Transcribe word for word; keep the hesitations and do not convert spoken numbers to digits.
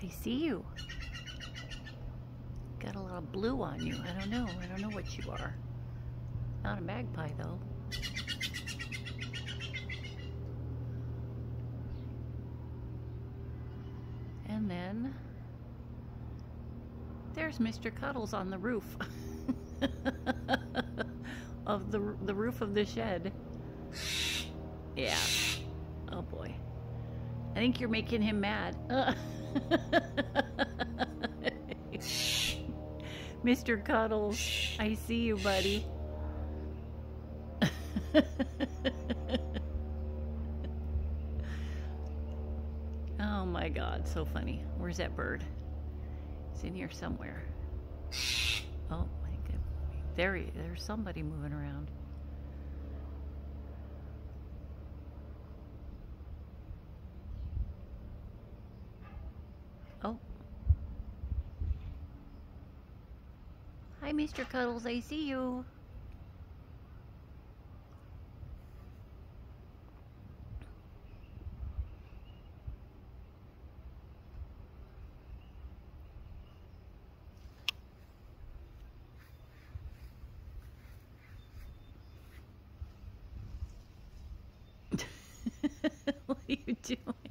I see you. Got a lot of blue on you. I don't know. I don't know what you are. Not a magpie, though. And then there's Mister Cuddles on the roof of the, the roof of the shed. Yeah. Oh boy. I think you're making him mad. Mister Cuddles, I see you, buddy. Oh my God, so funny. Where's that bird? It's in here somewhere. Oh my God. There he, there's somebody moving around. Oh. Hi, Mister Cuddles, I see you. What are you doing?